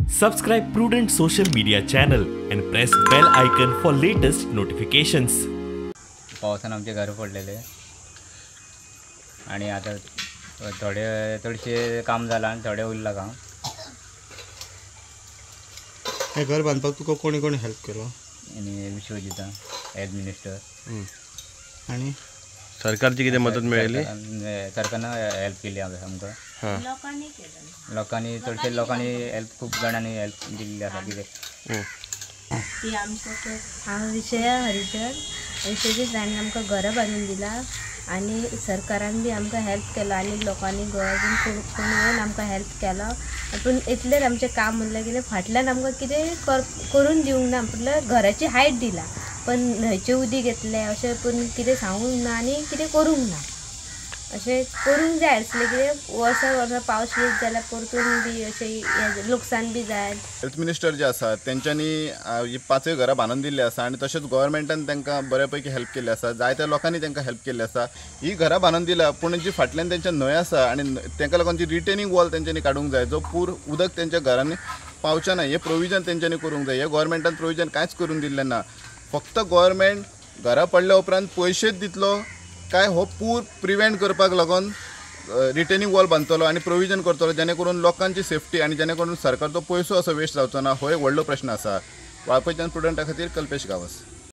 Subscribe Prudent social media channel and press bell icon for latest notifications. पावसान आमचे घर पडलेले आणि आता थोडेशे काम झालं आणि थोडे उरला काम. हे घर बांधपाक तुका कोणी कोणी हेल्प केलो? आणि विश्वजिता हेल्थ मिनिस्टर आणि सरकारची किती मदत मिळाली? सरकारनं हेल्प केली आमकां. लोकांनी चडशे लोकांनी हेल्प खूप जणांनी हेल्प दिल्ली आसा. कितें ती आमकां हांव विशया हरिचर विशयजीत ताणी आमकां घरां बांदून दिला आणि सरकारान बी आमकां हेल्प केलो आणि लोकांनी गोवासून कोण येवन आमकां हेल्प केलो. पूण इतलेंच आमचें काम म्हणल्यार कितें फाटल्यान आमकां कितें करून दिवंक ना. म्हटल्यार घराची हायट दिला पण न्हंयचें उदीक येतलें अशें पूण कितें सांगूंक ना आनी कितें करूंक ना. अशें करूंक जाय आसलें कितें वर्सा पावस येत जाल्यार परतून बी अशें लुकसाण बी जाय. हेल्थ मिनिस्टर जे आसा तेंच्यांनी ही 5 घरां बांदून दिल्ली आसा आणि तशेंच गव्हर्मेंटान तांकां बऱ्यापैकी हेल्प केल्ली आसा. जायत्या लोकांनी तांकां हेल्प केल्ली आसा. ही घरां बांदून दिल्या पूण जी फाटल्यान तेंच्या न्हंय आसा आणि तांकां लागून जी रिटेनिंग वॉल तेंच्यांनी काडूंक जाय जो पूर उदक तेंच्या घरांनी पावचें ना. हें प्रोविजन तेंच्यांनी करूंक जाय. हे गव्हर्मेंटान प्रोविजन कांयच करून दिल्लें ना. फक्त गव्हर्मेंट घरां पडल्या उपरांत पयशेच दितलो काय हो पूर प्रिवेंट करपाक लागून रिटेनिंग वॉल बांदतलो आणि प्रोविजन करतलो जेणे करून लोकांची सेफ्टी आणि जेणे करून सरकारचो पयसो असो वेस्ट जावचो ना. हो एक व्हडलो प्रश्न आसा. वाळपयच्यान प्रुडंटा खातीर कल्पेश गांवस.